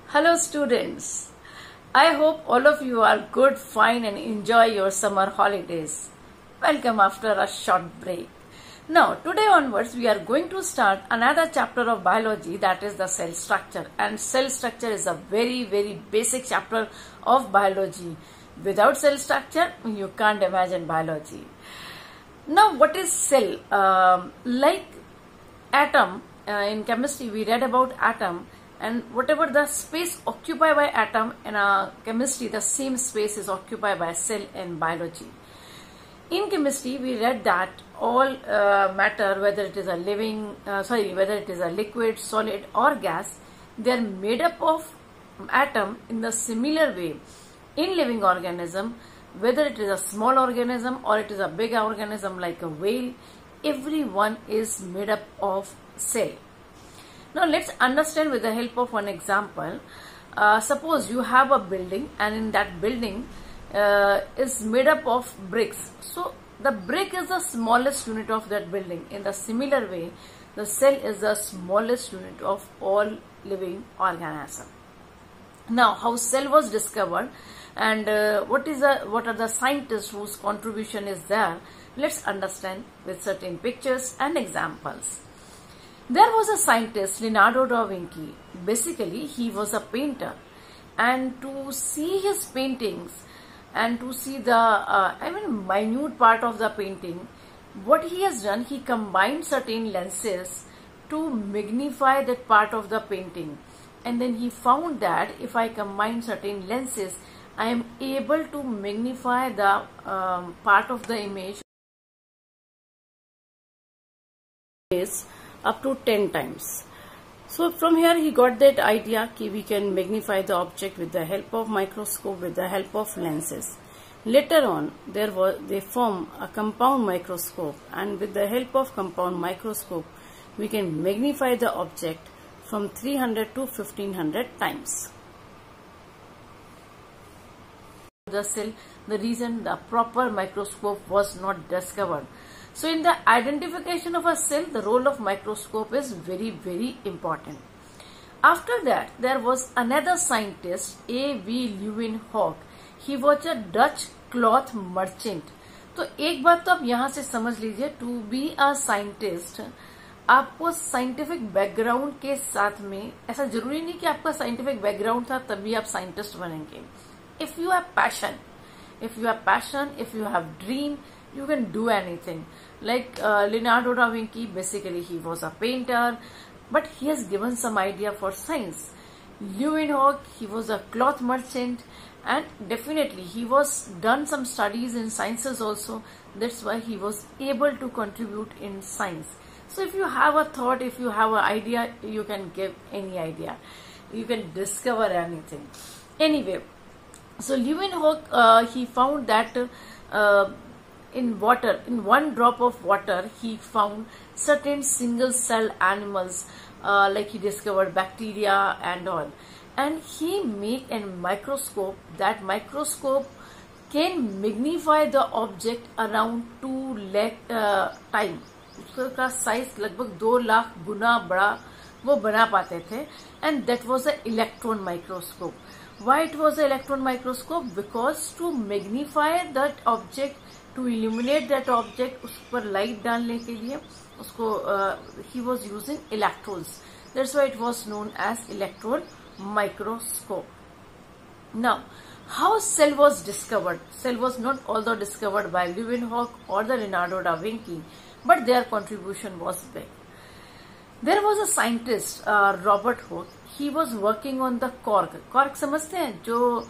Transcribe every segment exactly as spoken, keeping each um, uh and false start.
Hello students, I hope all of you are good, fine and enjoy your summer holidays. Welcome after a short break. Now today onwards we are going to start another chapter of biology, that is the cell structure, and cell structure is a very very basic chapter of biology. Without cell structure you can't imagine biology. Now what is cell? Um, like atom, uh, in chemistry we read about atom. And whatever the space occupied by atom in a chemistry, the same space is occupied by cell in biology. In chemistry, we read that all uh, matter, whether it is a living, uh, sorry, whether it is a liquid, solid or gas, they are made up of atom in the similar way. In living organism, whether it is a small organism or it is a big organism like a whale, everyone is made up of cell. Now let's understand with the help of one example. Uh, suppose you have a building and in that building uh, is made up of bricks. So the brick is the smallest unit of that building. In the similar way, the cell is the smallest unit of all living organism. Now how cell was discovered and uh, what is the what are the scientists whose contribution is there? Let's understand with certain pictures and examples. There was a scientist, Leonardo da Vinci. Basically, he was a painter, and to see his paintings and to see the, uh, I mean, minute part of the painting, what he has done, he combined certain lenses to magnify that part of the painting. And then he found that if I combine certain lenses, I am able to magnify the um, part of the image up to ten times. So from here he got that idea that we can magnify the object with the help of microscope, with the help of lenses. Later on there was they form a compound microscope, and with the help of compound microscope we can magnify the object from three hundred to fifteen hundred times. The cell, the reason the proper microscope was not discovered. So in the identification of a cell, the role of microscope is very very important. After that, there was another scientist, A V Leeuwenhoek. He was a Dutch cloth merchant. तो एक बात तो आप यहाँ से समझ लीजिए, to be a scientist आपको साइंटिफिक बैकग्राउंड के साथ में, ऐसा जरूरी नहीं कि आपका साइंटिफिक बैकग्राउंड था तभी आप साइंटिस्ट बनेंगे. If you have passion, if you have passion, if you have dream, you can do anything. Like uh, Leonardo da Vinci, basically he was a painter, but he has given some idea for science. Leeuwenhoek, he was a cloth merchant, and definitely he was done some studies in sciences also. That's why he was able to contribute in science. So if you have a thought, if you have an idea, you can give any idea. You can discover anything. Anyway, so Leeuwenhoek, uh, he found that uh, in water, in one drop of water, he found certain single cell animals, uh, like he discovered bacteria and all. And he made a microscope. That microscope can magnify the object around two lakh uh, time. उसका size लगभग दो लाख गुना बड़ा वो बना पाते थे. And that was an electron microscope. Why it was an electron microscope? Because to magnify that object, to illuminate that object, उस पर light डालने के लिए उसको uh, he was using electrons. That's why it was known as electron microscope. Now, how cell was discovered? Cell was not although discovered by Leeuwenhoek or the Leonardo da Vinci, but their contribution was big. There was a scientist, uh, Robert Hooke. He was working on the cork. Cork समझते हैं जो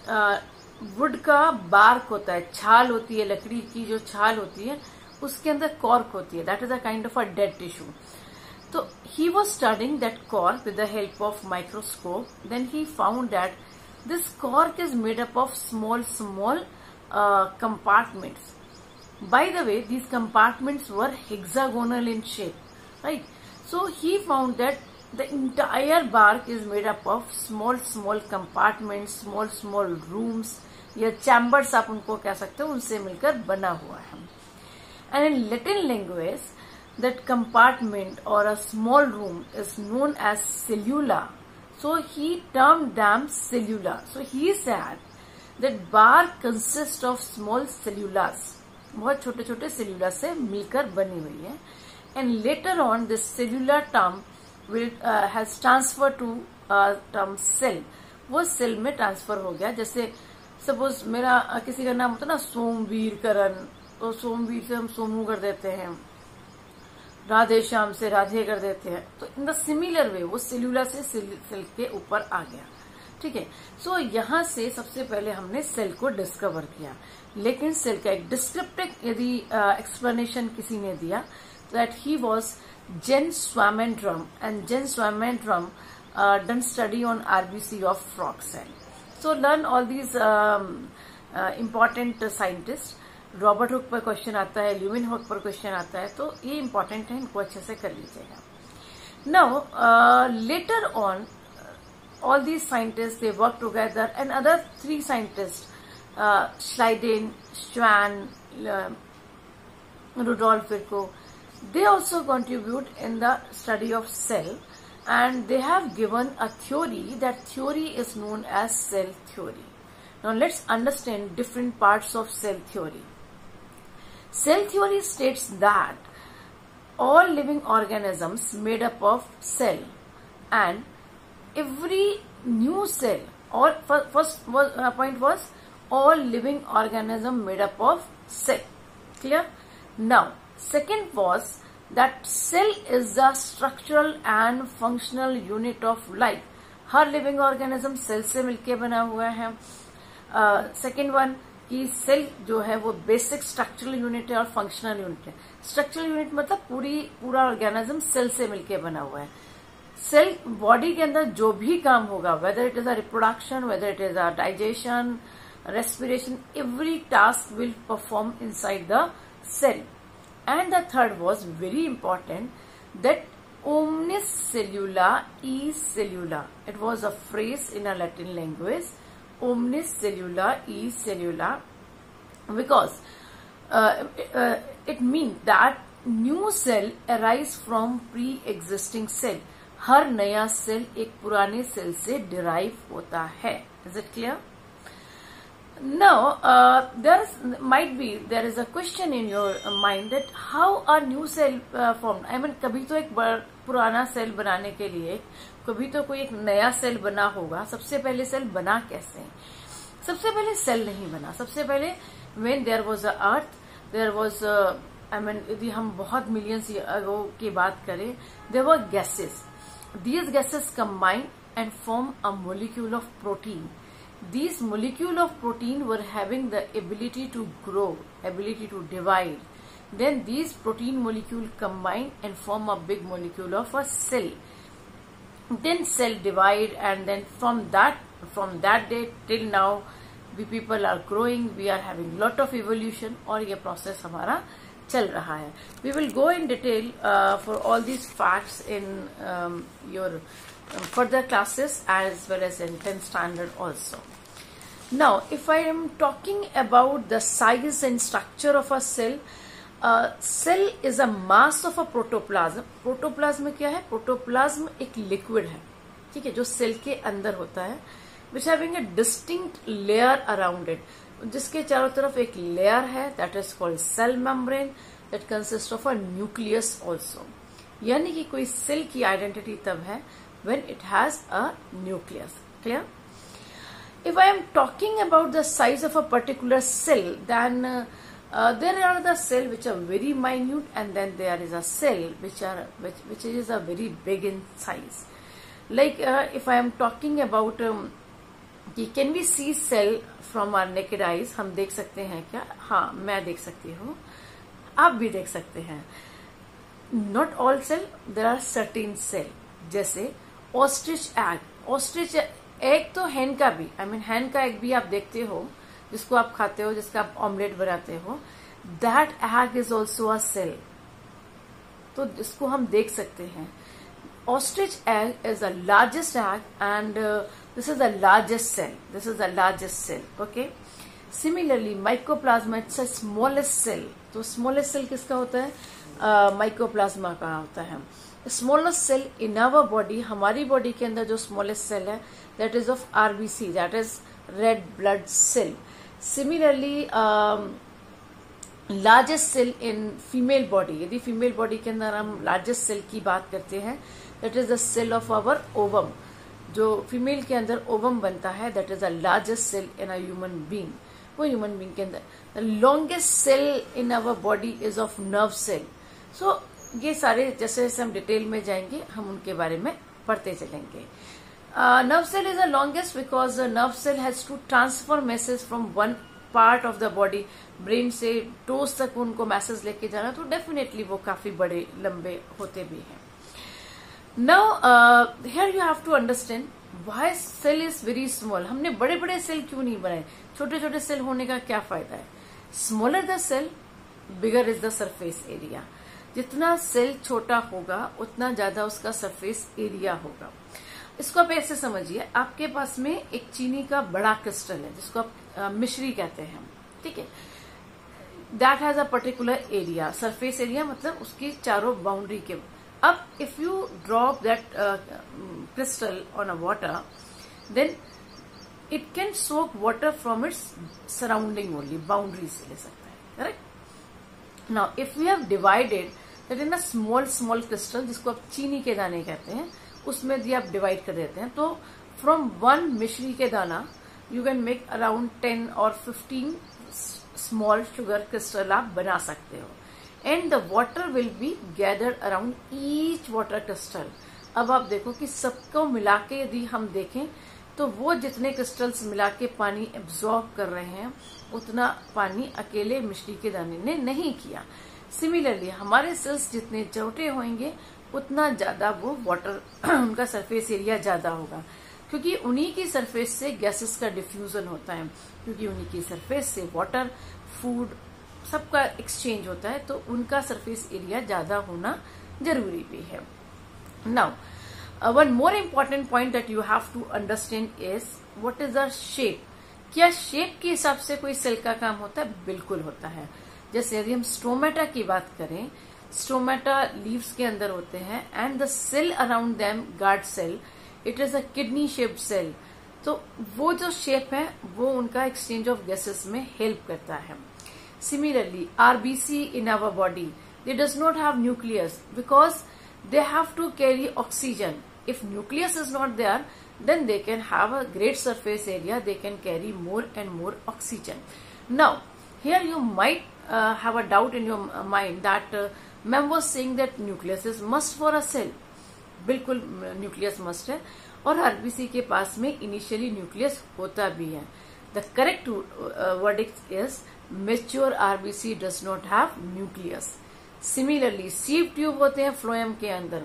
would uh, का bark होता है, छाल होती है, लकड़ी की जो छाल होती है उसके अंदर कॉर्क होती है. That is a kind of a dead tissue. So he was studying that cork with the help of microscope. Then he found that this cork is made up of small small uh, compartments. By the way, these compartments were hexagonal in shape, right? So he found that the entire bark is made up of small small compartments, small small rooms या chambers आप उनको कह सकते हो, उनसे मिलकर बना हुआ है. And in Latin language, that compartment or a small room is known as cellula. So he termed them cellular. So he said that bark consists of small cellulars. बहुत छोटे छोटे cellular से मिलकर बनी हुई है. And later on this cellular term will uh, has transferred to uh, term cell. वो cell में transfer हो गया. जैसे suppose मेरा uh, किसी का नाम होता है ना सोमवीर करण, तो सोमवीर से हम सोमू कर देते हैं, राधे श्याम से राधे कर देते हैं. तो इन द सिमिलर वे वो सेल्यूलर से सेल के ऊपर आ गया. ठीक है. सो so, यहां से सबसे पहले हमने सेल को डिस्कवर किया. लेकिन सेल का एक डिस्क्रिप्टिव यदि एक्सप्लेनेशन uh, किसी ने दिया, that he was Jan Swammerdam, and Jan Swammerdam done study on RBC of frog cell. So learn all these important scientist. Robert Hooke पर क्वेश्चन आता है, ल्यूविन हुक पर क्वेश्चन आता है, तो ये इंपॉर्टेंट है, इनको अच्छे से कर लीजिएगा. Now later on all these scientist they work together, and other three scientist Schleiden, Schwann, Rudolf Virchow, they also contribute in the study of cell, and they have given a theory. That theory is known as cell theory. Now let's understand different parts of cell theory. Cell theory states that all living organisms made up of cell, and every new cell, or first was, uh, point was all living organism made up of cell. Clear? Now second was that cell is the structural and functional unit of life. हर living organism cell से मिलके बना हुआ है. Second uh, one कि cell जो है वो बेसिक स्ट्रक्चरल यूनिट है और फंक्शनल यूनिट है. स्ट्रक्चरल यूनिट मतलब पूरी पूरा ऑर्गेनिज्म सेल से मिलके बना हुआ है. सेल बॉडी के अंदर जो भी काम होगा, whether it is a reproduction, whether it is a digestion, respiration, every task will perform inside the cell. And the third was very important, that omnis cellula e cellula. It was a phrase in a Latin language, omnis cellula e cellula, because uh, uh, it means that new cell arise from pre-existing cell. हर नया cell एक पुराने cell से derive होता है. Is it clear? Now, uh, there might be, there is a question in your mind that how a new cell uh, formed. I mean, कभी तो एक पुराना सेल बनाने के लिए कभी तो कोई एक नया सेल बना होगा. सबसे पहले सेल बना कैसे? सबसे पहले सेल नहीं बना. सबसे पहले when there was a earth, there was a, I mean, यदि हम बहुत मिलियंस अगो की बात करें, there were gases. These gases combine and form a molecule of protein. These molecule of protein were having the ability to grow, ability to divide. Then these protein molecule combine and form a big molecule of a cell. Then cell divide, and then from that from that day till now, we people are growing. We are having lot of evolution, और ये process हमारा चल रहा है. We will go in detail uh, for all these facts in um, your further classes as well as in tenth standard also. Now, if I am talking about the size and structure of a cell, uh, cell is a mass of a protoplasm. Protoplasm क्या है? Protoplasm एक liquid है, ठीक है, जो cell के अंदर होता है, which having a distinct layer around it, जिसके चारों तरफ एक layer है, that is called cell membrane, that consists of a nucleus also. यानी कि कोई सेल की आइडेंटिटी तब है when it has a nucleus. Clear? If I am talking about the size of a particular cell, then uh, uh, there are the cell which are very minute, and then there is a cell which are which which is a very big in size. Like uh, if I am talking about um, can we see cell from our naked eyes? हम देख सकते हैं क्या? हाँ, मैं देख सकती हूँ, आप भी देख सकते हैं. Not all cell, there are certain cell. जैसे ऑस्ट्रिच एग. ऑस्ट्रिच एग तो हैन का भी, आई मीन हैन का एग भी आप देखते हो, जिसको आप खाते हो, जिसका आप ऑमलेट बनाते हो. That egg is also a cell. तो इसको हम देख सकते हैं. Ostrich egg is the largest egg, and this is the largest cell. This is the largest cell. Okay. Similarly mycoplasma it's a smallest cell. तो smallest cell किसका होता है? माइकोप्लाज्मा का होता है. Smallest cell in our body, हमारी body के अंदर जो स्मॉलेस्ट सेल है that is of RBC, that is red blood cell. Similarly largest cell in female body, यदि फीमेल बॉडी के अंदर हम लार्जेस्ट सेल की बात करते हैं that is the cell of our ovum. जो फीमेल के अंदर ओवम बनता है that is the largest cell in a human being. वो ह्यूमन बीइंग के अंदर the longest cell in our body is of nerve cell. So ये सारे जैसे जैसे हम डिटेल में जाएंगे हम उनके बारे में पढ़ते चलेंगे. Nerve cell is the longest because nerve cell has to transfer message from one part of the body, brain से टोस तक उनको मैसेज लेके जाना, तो डेफिनेटली वो काफी बड़े लंबे होते भी हैं. Now here you have to understand why cell is very small. हमने बड़े बड़े सेल क्यों नहीं बनाए, छोटे छोटे सेल होने का क्या फायदा है. Smaller the cell bigger is the surface area. जितना सेल छोटा होगा उतना ज्यादा उसका सरफेस एरिया होगा. इसको आप ऐसे समझिए, आपके पास में एक चीनी का बड़ा क्रिस्टल है जिसको आप uh, मिश्री कहते हैं, ठीक है. That has a particular area, surface area मतलब उसकी चारों बाउंड्री के. अब if you drop that crystal on a water then it can soak water from its surrounding only, boundary से ले सकता है, correct. Now, if we have divided that in a small small crystal, जिसको आप चीनी के दाने कहते हैं, उसमें यदि आप डिवाइड कर देते हैं तो फ्रॉम वन मिश्री के दाना you can make around ten और फिफ्टीन स्मॉल शुगर क्रिस्टल आप बना सकते हो. And the water will be gathered around each water crystal. अब आप देखो कि सबको मिला के यदि हम देखें तो वो जितने क्रिस्टल्स मिला के पानी एब्जॉर्ब कर रहे हैं उतना पानी अकेले मिश्री के दाने ने नहीं किया. सिमिलरली हमारे सेल्स जितने छोटे होंगे उतना ज्यादा वो वाटर उनका सरफेस एरिया ज्यादा होगा, क्योंकि उन्हीं की सरफेस से गैसेस का डिफ्यूजन होता है, क्योंकि उन्हीं की सरफेस से वाटर, फूड सबका एक्सचेंज होता है, तो उनका सरफेस एरिया ज्यादा होना जरूरी भी है. Now Uh, one more important point that you have to understand is what is the shape. क्या शेप के हिसाब से कोई सेल का काम होता है? बिल्कुल होता है. जैसे यदि हम स्टोमेटा की बात करें, स्टोमेटा लीव्स के अंदर होते हैं and the cell around them guard cell, it is a kidney shaped cell. तो वो जो शेप है वो उनका एक्सचेंज ऑफ गैसेस में हेल्प करता है. Similarly RBC in our body, they does not have nucleus because they have to carry oxygen. If nucleus is not there, then they can have a great surface area, they can carry more and more oxygen. Now, here you might uh, have a doubt in your mind that uh, ma'am was saying that nucleus is must for a cell. बिल्कुल nucleus must है और RBC के पास में initially nucleus होता भी है. The correct uh, verdict is mature R B C does not have nucleus. Similarly sieve tube होते हैं फ्लोएम के अंदर,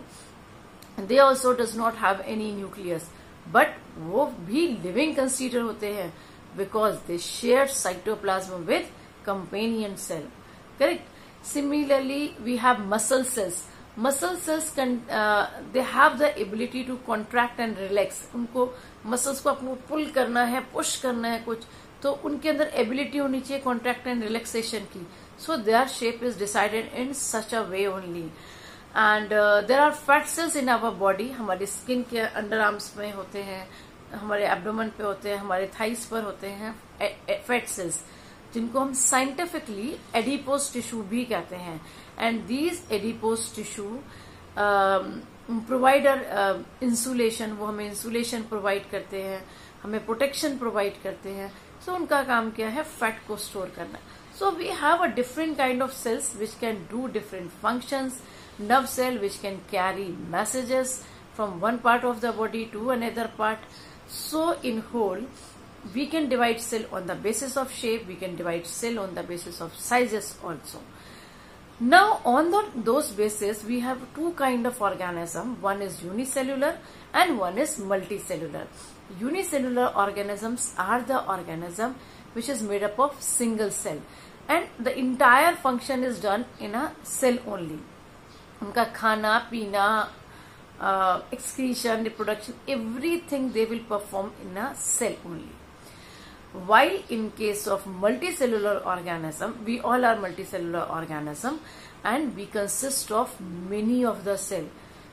they also does not have any nucleus, but वो भी लिविंग कंसीडर होते हैं because they share cytoplasm with companion cell, correct. Similarly we have muscle cells. Muscle cells they have the ability to contract and relax. उनको muscles को अपने पुल करना है, push करना है कुछ, तो उनके अंदर एबिलिटी होनी चाहिए कॉन्ट्रैक्ट एंड रिलैक्सेशन की. So their shape is decided in such a way only. And uh, there are fat cells in our body. हमारी स्किन के अंडर आर्म्स में होते हैं, हमारे एब्डोमेन पे होते हैं, हमारे थाइस पर होते हैं फैट सेल्स, जिनको हम साइंटिफिकली एडिपोज टिश्यू भी कहते हैं. And these adipose tissue provider insulation, वो हमें इंसुलेशन प्रोवाइड करते हैं, हमें प्रोटेक्शन प्रोवाइड करते हैं. सो so, उनका काम क्या है? फैट को स्टोर करना. So we have a different kind of cells which can do different functions. Nerve cell which can carry messages from one part of the body to another part. So in whole, we can divide cell on the basis of shape. We can divide cell on the basis of sizes also. Now on the, those bases, we have two kind of organism. One is unicellular and one is multicellular. Unicellular organisms are the organism which is made up of single cell and the entire function is done in a cell only. उनका खाना पीना, uh, excretion, reproduction, everything they will perform in a cell only. While in case of multicellular organism, we all are multicellular organism and we consist of many of the cell.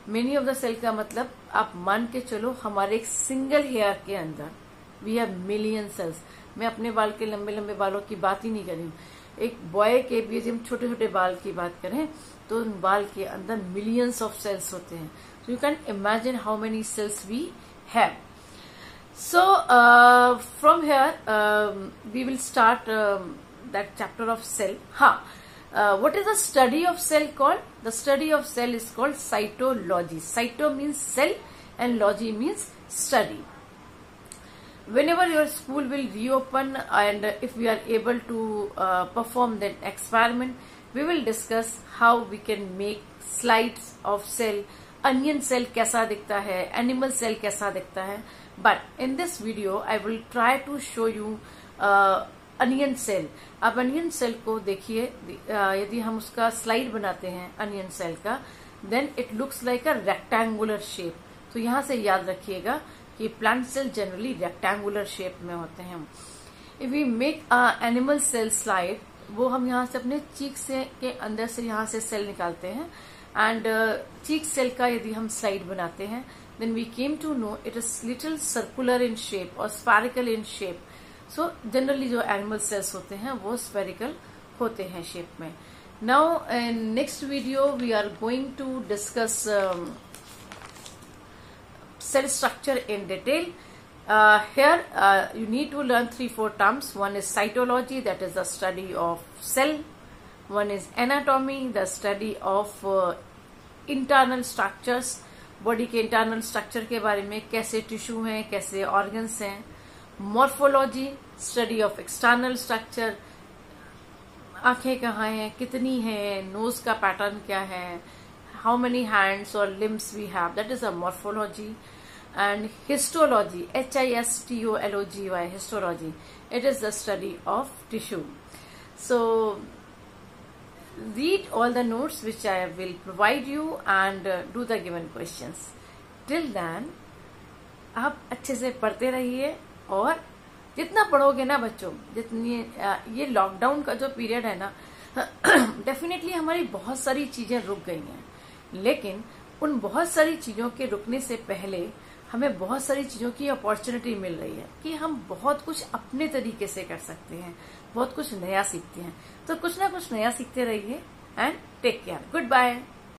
Many of the cell का मतलब आप मान के चलो हमारे एक single hair के अंदर वी हैव मिलियन सेल्स। मैं अपने बाल के लंबे लंबे बालों की बात ही नहीं कर रही हूँ, एक बॉय के भी हम छोटे छोटे बाल की बात करें तो उन बाल के अंदर मिलियंस ऑफ सेल्स होते हैं। So you can imagine how many cells we have. So from here we will start that chapter of cell. हाँ, what is the study of cell called? The study of cell is called cytology. Cyto means cell and logy means study. Whenever your school will reopen and if we are able to uh, perform that experiment, we will discuss how we can make slides of cell. Onion cell कैसा दिखता है, animal cell कैसा दिखता है. But in this video I will try to show you uh, onion cell. अब onion cell को देखिए, uh, यदि हम उसका स्लाइड बनाते हैं onion cell का, then it looks like a rectangular shape. तो यहाँ से याद रखिएगा कि plant cell generally rectangular shape में होते हैं। If we make a animal cell slide, वो हम यहाँ से अपने चीक से के अंदर से यहाँ से सेल निकालते हैं एंड चीक सेल का यदि हम स्लाइड बनाते हैं then we came to know it is little circular in shape और spherical in shape. So generally जो एनिमल सेल्स होते हैं वो स्फेरिकल होते हैं शेप में। Now in next video we are going to discuss cell structure in detail. Uh, here uh, you need to learn three four terms. One is cytology, that is the study of cell. One is anatomy, the study of uh, internal structures, body के internal structure के बारे में, कैसे tissue हैं, कैसे organs हैं. Morphology, study of external structure, आंखें कहाँ हैं, कितनी हैं, nose का pattern क्या है, how many hands or limbs we have, that is a morphology. And histology, H I S T O L O G Y, histology, it is the study of tissue. So read all the notes which I will provide you and uh, do the given questions. Till then आप अच्छे से पढ़ते रहिए और जितना पढ़ोगे ना बच्चों, जितनी ये लॉकडाउन का जो पीरियड है ना, डेफिनेटली हमारी बहुत सारी चीजें रुक गई हैं, लेकिन उन बहुत सारी चीजों के रुकने से पहले हमें बहुत सारी चीजों की अपॉर्चुनिटी मिल रही है कि हम बहुत कुछ अपने तरीके से कर सकते हैं, बहुत कुछ नया सीखते हैं। तो कुछ ना कुछ नया सीखते रहिए and take care. Good bye.